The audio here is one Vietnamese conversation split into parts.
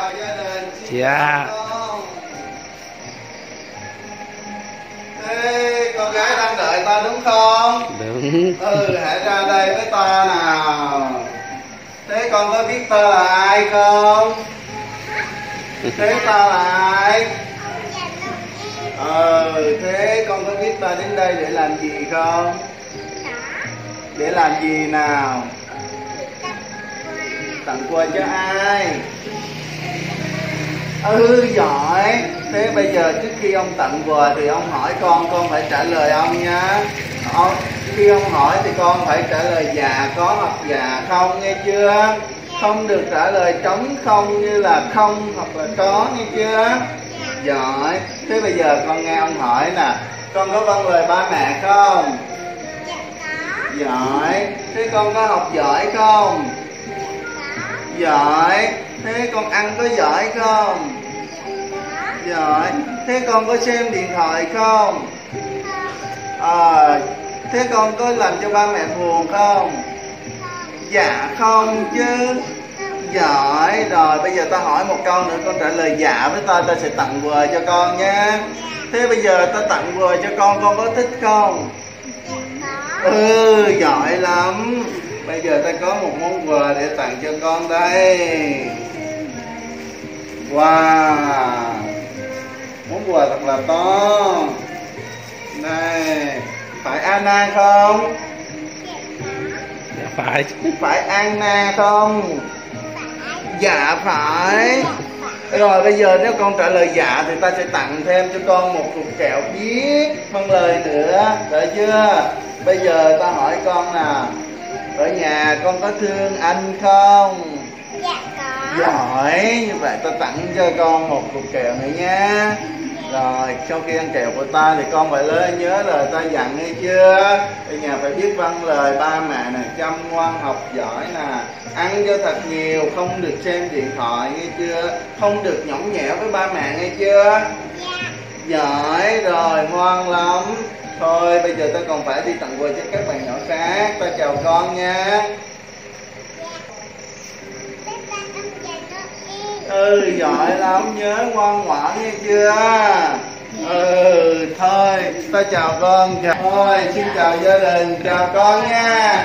chào gia đình. Dạ. Thế con gái đang đợi ta đúng không? Đúng. Hãy ra đây với ta nào. Thế con có biết ta là ai không? Thế ta là ai? Thế con có biết ta đến đây để làm gì không? Để làm gì nào? Tặng quà cho ai? Giỏi. Thế bây giờ trước khi ông tặng quà thì ông hỏi con phải trả lời ông nhá. Khi ông hỏi thì con phải trả lời dạ có hoặc dạ không, nghe chưa? Không được trả lời trống không như là không hoặc là có, nghe chưa? Giỏi. Thế bây giờ con nghe ông hỏi nè, con có vâng lời ba mẹ không? Giỏi. Thế con có học giỏi không? Giỏi. Thế con ăn có giỏi không? Giỏi. Thế con có xem điện thoại không? Thế con có làm cho ba mẹ buồn không? Dạ không chứ. Giỏi. Rồi bây giờ ta hỏi một câu nữa, con trả lời dạ với ta sẽ tặng quà cho con nha. Thế bây giờ ta tặng quà cho con có thích không? Giỏi lắm. Bây giờ ta có một món quà để tặng cho con đây. Wow, món quà thật là to. Đây, phải Anna không? Dạ phải. Phải Anna không? Dạ phải. Rồi bây giờ nếu con trả lời dạ thì ta sẽ tặng thêm cho con một cục kẹo viết phân lời nữa, được chưa? Bây giờ ta hỏi con nào, ở nhà con có thương anh không? Dạ có. Giỏi. Như vậy ta tặng cho con một cục kẹo nữa nha. Rồi sau khi ăn kẹo của ta thì con phải nhớ lời ta dặn, nghe chưa? Ở nhà phải biết vâng lời ba mẹ nè, chăm ngoan học giỏi nè, ăn cho thật nhiều, không được xem điện thoại, nghe chưa? Không được nhõng nhẽo với ba mẹ, nghe chưa? Dạ. Giỏi rồi, ngoan lắm. Thôi bây giờ ta còn phải đi tặng quà cho các bạn nhỏ khác. Ta chào con nha. Giỏi lắm, nhớ ngoan ngoãn, nghe chưa? Thôi ta chào con. Thôi xin chào gia đình, chào con nha.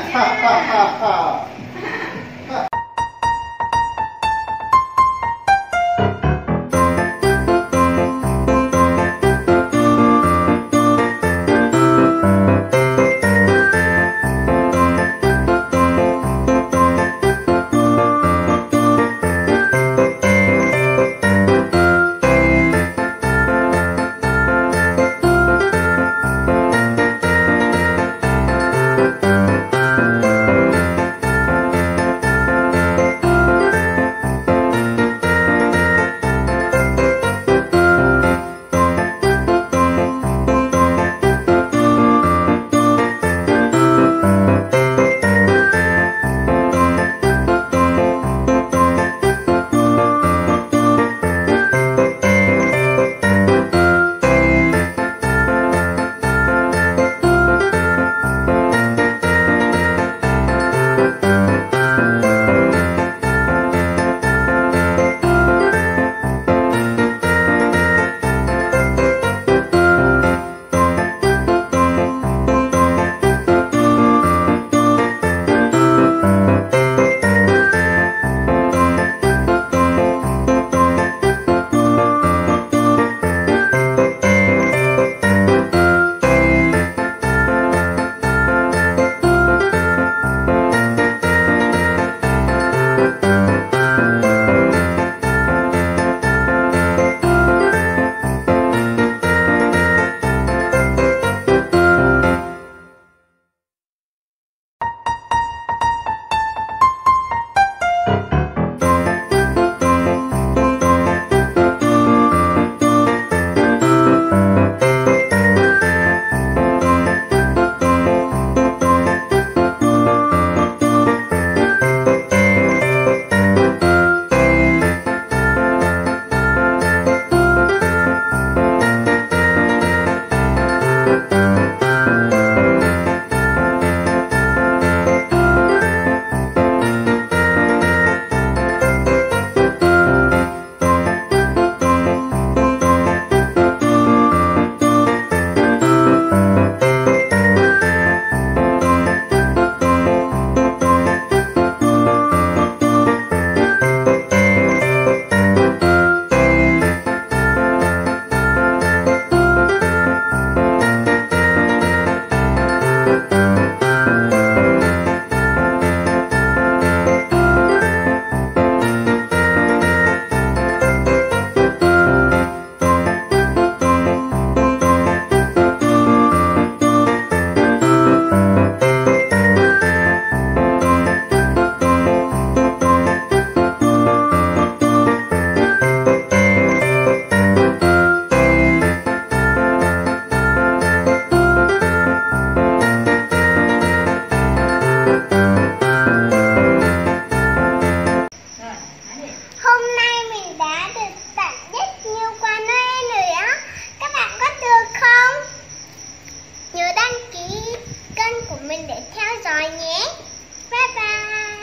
mình để theo dõi nhé. Bye bye.